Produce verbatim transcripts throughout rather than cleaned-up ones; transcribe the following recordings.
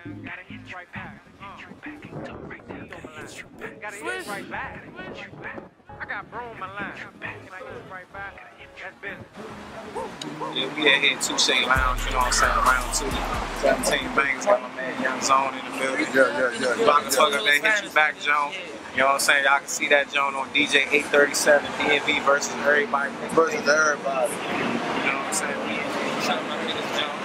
Gotta hit you right back. Gotta hit you right back. I got bro on my line. Can I hit you right back? That's business. Yeah, we out here at Touche Lounge, you know what I'm saying, round two. seventeen Bangas, got my man Young Zone in the building. Yeah, yeah, yeah. Block the fuck up that Hit You Back Joan. You know what I'm saying? Y'all can see that Joan on D J eight thirty-seven, D M V versus everybody. Versus everybody. You know what I'm saying? We shot my niggas Joan.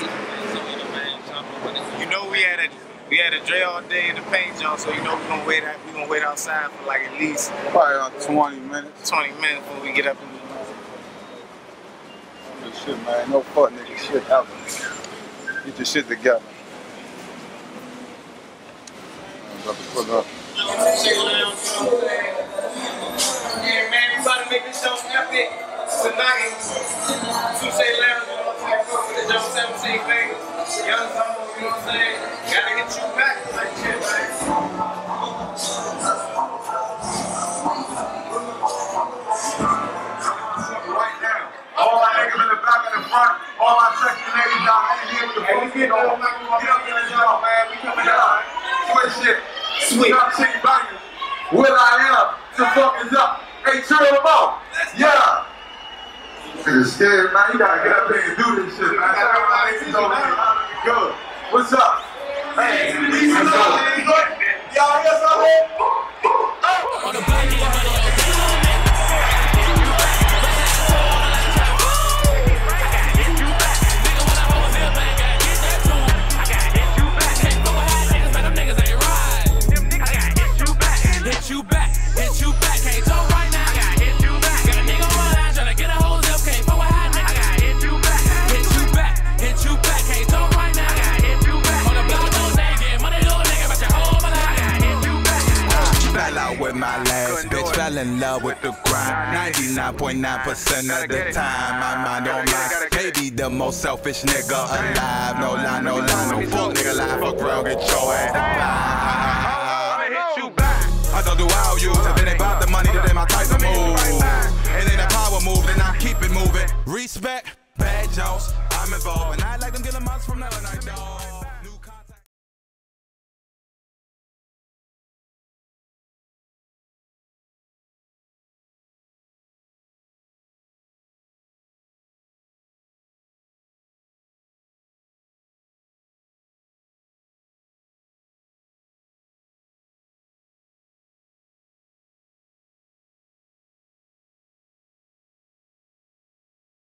You know we had a we had a Dre all day in the paint, Joan, so you know we gonna wait out we gonna wait outside for like at least probably about twenty minutes. twenty minutes before we get up in the Good shit, man. No fuck nigga shit ever. Get your shit together. I'm about to pull up. Yeah, man, we about to make this show epic tonight. Touche Lounge, you know what I'm saying? For the Joe seventeen Bangas. Young Zone, you know what I'm saying? Gotta get you back like shit, man. Right now. All my niggas in the back and the front, all my sexy ladies down in here with the Hey, we get on, get up in the job, man. We coming down. Sweet shit. Sweet. seventeen Bangas. Will I am? The fuck is up? Hey, chill them out. Yeah. Nigga scared, man. You gotta get up here and do this shit, man. Everybody is over here. Good. What's up? Hey, what's up? Y'all hear something? On the back, you back, hit you back, can't talk right now. I gotta hit you back. Got a nigga on my line tryna get a hold up, can't fuck with hot nigga. I gotta hit you back, hit you back, hit you back, can't talk right now. I gotta hit you back. On the block, no name, get money, little nigga, but your whole my life. I gotta hit you back. Fell out with my last bitch, fell in love with the grind. ninety-nine point nine percent of the time, my mind on my baby, the most selfish nigga alive. No lie, no lie, no fuck nigga lie, fuck around, get your ass alive. I don't do all use, if it ain't about the money, then my type of move. It ain't a power move, then I keep it moving. Respect, bad jokes, I'm involved, and I like them get a months from now, and I don't.